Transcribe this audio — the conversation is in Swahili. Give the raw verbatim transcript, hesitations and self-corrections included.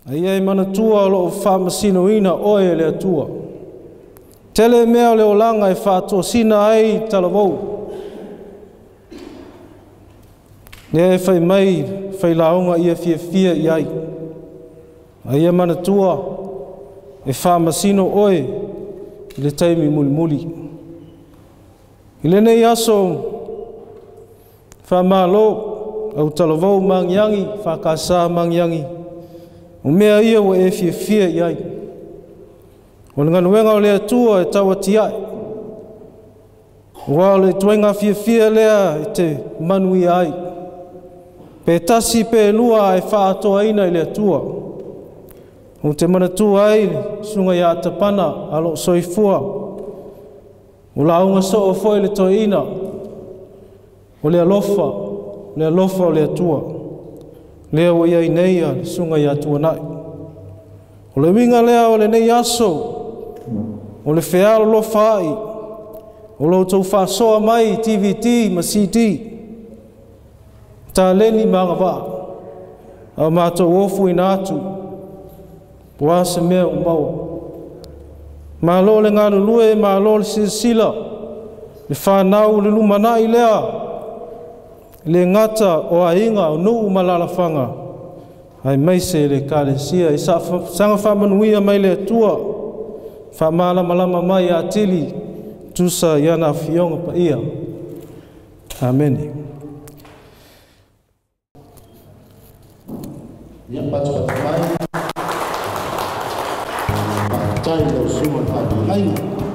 ai ai mana tua lo fa masino ina oe le tua tele mea le olanga e fa to sina ai talavou ne fai mai fai launga ia fia fia iai ai mana tua e fa masino oe le taimi muli muli ile nei aso fa malo au talavou mangiangi fa kasa mangiangi o mea ia wa e fia fia iai o le nganuenga o le atua e tawa tiai wa le tuenga fia fia lea e te manui ai pe tasi pe lua e fa atoa ina i le atua o te manatua ai sunga ia tapana alo soifua o la unga so o foi le toi ina o le alofa le alofa o le atua lea o ia ineia sunga ia atua nai o le winga lea o le nei aso o le fealo lo fai o lo tau fa soa mai T V T ma C D ta leni manga va a mato ofu inatu wa se me o mau ma lo le ngalo lue ma lo le sila le fa nau le lumana i lea le ngata o ainga o nu malala fanga ai mai se le kalesia i sa sanga fa manuia mai le tua fa mala malama mai atili tusa yana fionga pa ia amen ya patu mai tai lo sumo pa ai